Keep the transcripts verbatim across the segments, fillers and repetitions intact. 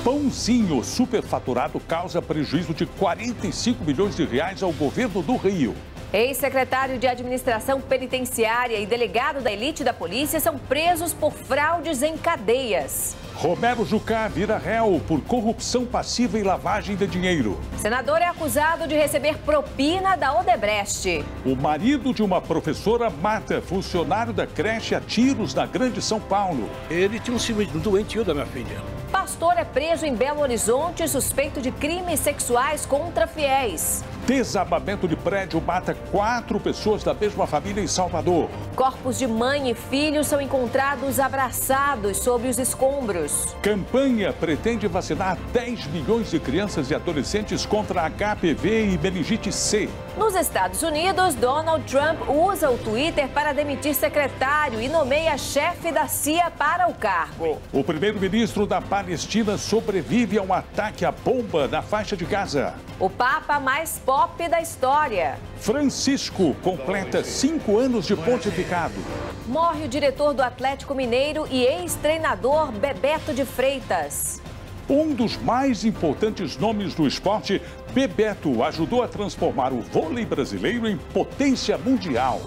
Pãozinho superfaturado causa prejuízo de quarenta e cinco milhões de reais ao governo do Rio. Ex-secretário de Administração Penitenciária e delegado da elite da polícia são presos por fraudes em cadeias. Romero Jucá vira réu por corrupção passiva e lavagem de dinheiro. Senador é acusado de receber propina da Odebrecht. O marido de uma professora mata funcionário da creche a tiros na Grande São Paulo. Ele tinha um ciúme doentio da minha filha. Pastor é preso em Belo Horizonte suspeito de crimes sexuais contra fiéis. Desabamento de prédio mata quatro pessoas da mesma família em Salvador. Corpos de mãe e filho são encontrados abraçados sob os escombros. Campanha pretende vacinar dez milhões de crianças e adolescentes contra H P V e meningite C. Nos Estados Unidos, Donald Trump usa o Twitter para demitir secretário e nomeia chefe da C I A para o cargo. O primeiro-ministro da Palestina sobrevive a um ataque à bomba na faixa de Gaza. O Papa mais pop da história. Francisco completa cinco anos de pontificado. Morre o diretor do Atlético Mineiro e ex-treinador Bebeto de Freitas. Um dos mais importantes nomes do esporte, Bebeto ajudou a transformar o vôlei brasileiro em potência mundial.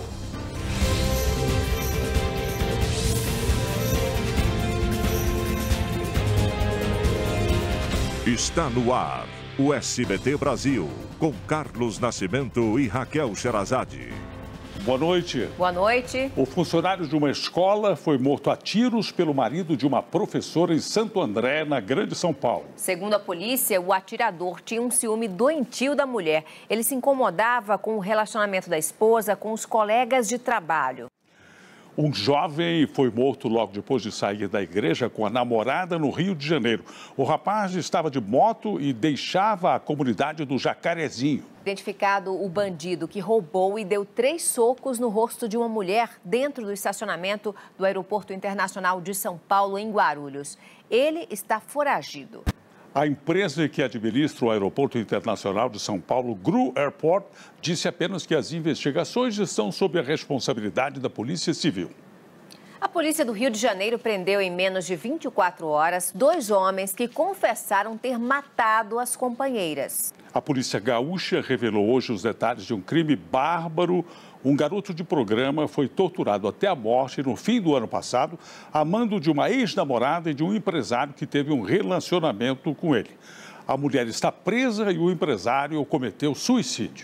Está no ar o S B T Brasil, com Carlos Nascimento e Raquel Sherazade. Boa noite. Boa noite. O funcionário de uma escola foi morto a tiros pelo marido de uma professora em Santo André, na Grande São Paulo. Segundo a polícia, o atirador tinha um ciúme doentio da mulher. Ele se incomodava com o relacionamento da esposa com os colegas de trabalho. Um jovem foi morto logo depois de sair da igreja com a namorada no Rio de Janeiro. O rapaz estava de moto e deixava a comunidade do Jacarezinho. Identificado o bandido que roubou e deu três socos no rosto de uma mulher dentro do estacionamento do Aeroporto Internacional de São Paulo, em Guarulhos. Ele está foragido. A empresa que administra o Aeroporto Internacional de São Paulo, Gru Airport, disse apenas que as investigações estão sob a responsabilidade da Polícia Civil. A polícia do Rio de Janeiro prendeu em menos de vinte e quatro horas dois homens que confessaram ter matado as companheiras. A polícia gaúcha revelou hoje os detalhes de um crime bárbaro. Um garoto de programa foi torturado até a morte no fim do ano passado, a mando de uma ex-namorada e de um empresário que teve um relacionamento com ele. A mulher está presa e o empresário cometeu suicídio.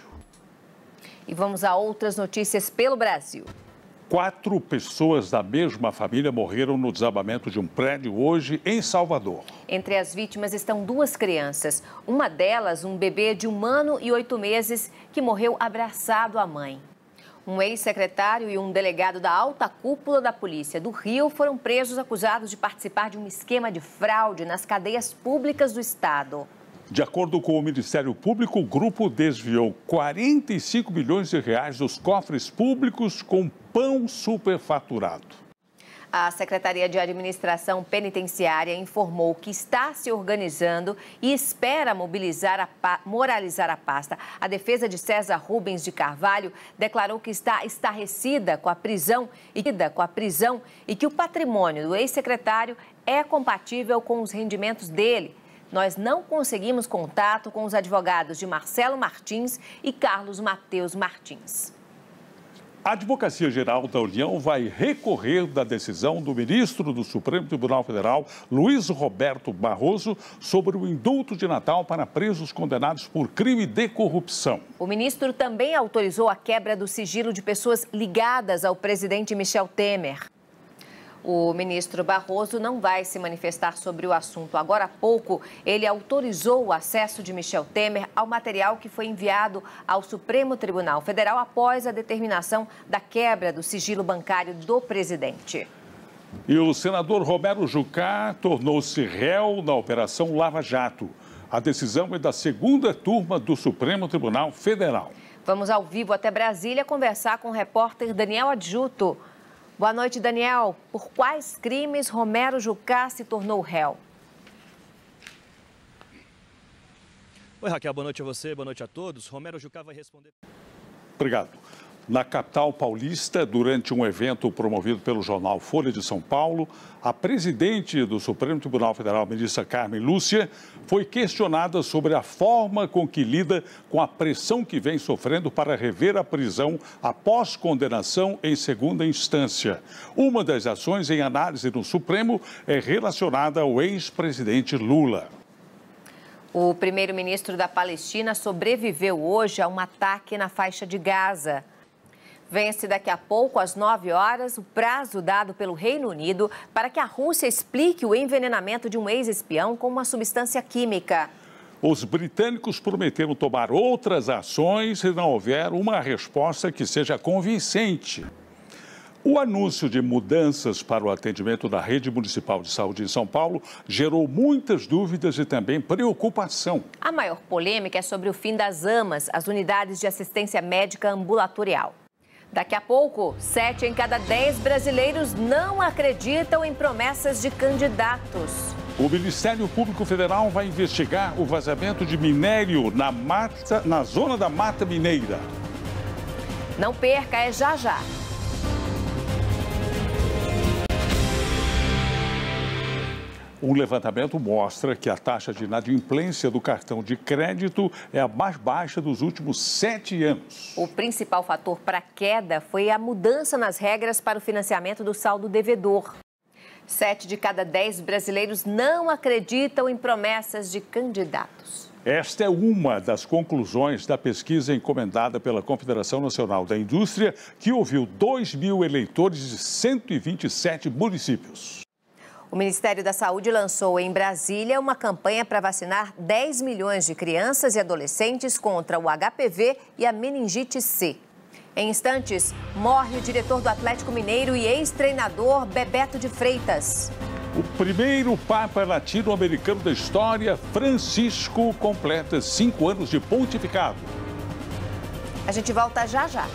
E vamos a outras notícias pelo Brasil. Quatro pessoas da mesma família morreram no desabamento de um prédio hoje em Salvador. Entre as vítimas estão duas crianças. Uma delas, um bebê de um ano e oito meses, que morreu abraçado à mãe. Um ex-secretário e um delegado da alta cúpula da Polícia do Rio foram presos acusados de participar de um esquema de fraude nas cadeias públicas do estado. De acordo com o Ministério Público, o grupo desviou quarenta e cinco milhões de reais dos cofres públicos com pão superfaturado. A Secretaria de Administração Penitenciária informou que está se organizando e espera mobilizar a pa... moralizar a pasta. A defesa de César Rubens de Carvalho declarou que está estarrecida com a prisão e com a prisão e que o patrimônio do ex-secretário é compatível com os rendimentos dele. Nós não conseguimos contato com os advogados de Marcelo Martins e Carlos Mateus Martins. A Advocacia Geral da União vai recorrer da decisão do ministro do Supremo Tribunal Federal, Luiz Roberto Barroso, sobre o indulto de Natal para presos condenados por crime de corrupção. O ministro também autorizou a quebra do sigilo de pessoas ligadas ao presidente Michel Temer. O ministro Barroso não vai se manifestar sobre o assunto. Agora há pouco, ele autorizou o acesso de Michel Temer ao material que foi enviado ao Supremo Tribunal Federal após a determinação da quebra do sigilo bancário do presidente. E o senador Romero Jucá tornou-se réu na Operação Lava Jato. A decisão é da segunda turma do Supremo Tribunal Federal. Vamos ao vivo até Brasília conversar com o repórter Daniel Adjuto. Boa noite, Daniel. Por quais crimes Romero Jucá se tornou réu? Oi, Raquel. Boa noite a você, boa noite a todos. Romero Jucá vai responder... Obrigado. Na capital paulista, durante um evento promovido pelo jornal Folha de São Paulo, a presidente do Supremo Tribunal Federal, ministra Carmen Lúcia, foi questionada sobre a forma com que lida com a pressão que vem sofrendo para rever a prisão após condenação em segunda instância. Uma das ações em análise no Supremo é relacionada ao ex-presidente Lula. O primeiro-ministro da Palestina sobreviveu hoje a um ataque na faixa de Gaza. Vence daqui a pouco, às nove horas, o prazo dado pelo Reino Unido para que a Rússia explique o envenenamento de um ex-espião com uma substância química. Os britânicos prometeram tomar outras ações se não houver uma resposta que seja convincente. O anúncio de mudanças para o atendimento da rede municipal de saúde em São Paulo gerou muitas dúvidas e também preocupação. A maior polêmica é sobre o fim das AMAs, as unidades de assistência médica ambulatorial. Daqui a pouco, sete em cada dez brasileiros não acreditam em promessas de candidatos. O Ministério Público Federal vai investigar o vazamento de minério na, mata, na zona da Mata Mineira. Não perca, é já já. Um levantamento mostra que a taxa de inadimplência do cartão de crédito é a mais baixa dos últimos sete anos. O principal fator para a queda foi a mudança nas regras para o financiamento do saldo devedor. Sete de cada dez brasileiros não acreditam em promessas de candidatos. Esta é uma das conclusões da pesquisa encomendada pela Confederação Nacional da Indústria, que ouviu dois mil eleitores de cento e vinte e sete municípios. O Ministério da Saúde lançou em Brasília uma campanha para vacinar dez milhões de crianças e adolescentes contra o H P V e a meningite C. Em instantes, morre o diretor do Atlético Mineiro e ex-treinador Bebeto de Freitas. O primeiro Papa latino-americano da história, Francisco, completa cinco anos de pontificado. A gente volta já já.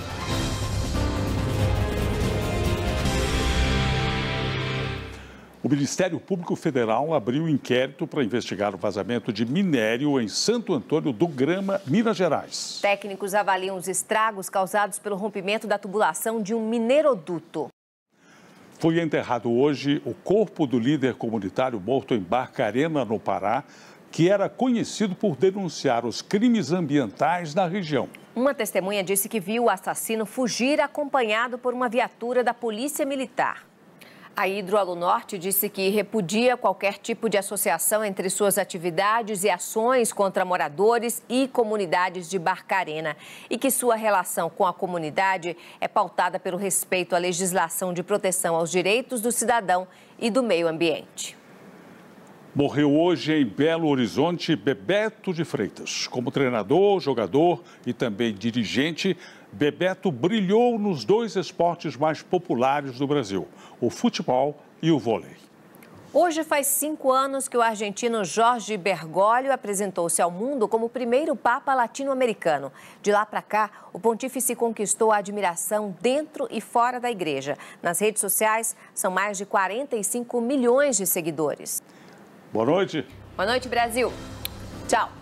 O Ministério Público Federal abriu um inquérito para investigar o vazamento de minério em Santo Antônio do Grama, Minas Gerais. Técnicos avaliam os estragos causados pelo rompimento da tubulação de um mineroduto. Foi enterrado hoje o corpo do líder comunitário morto em Barcarena, no Pará, que era conhecido por denunciar os crimes ambientais na região. Uma testemunha disse que viu o assassino fugir acompanhado por uma viatura da Polícia Militar. A Hidroalunorte disse que repudia qualquer tipo de associação entre suas atividades e ações contra moradores e comunidades de Barcarena e que sua relação com a comunidade é pautada pelo respeito à legislação de proteção aos direitos do cidadão e do meio ambiente. Morreu hoje em Belo Horizonte Bebeto de Freitas. Como treinador, jogador e também dirigente, Bebeto brilhou nos dois esportes mais populares do Brasil, o futebol e o vôlei. Hoje faz cinco anos que o argentino Jorge Bergoglio apresentou-se ao mundo como o primeiro Papa latino-americano. De lá para cá, o pontífice conquistou a admiração dentro e fora da igreja. Nas redes sociais, são mais de quarenta e cinco milhões de seguidores. Boa noite. Boa noite, Brasil. Tchau.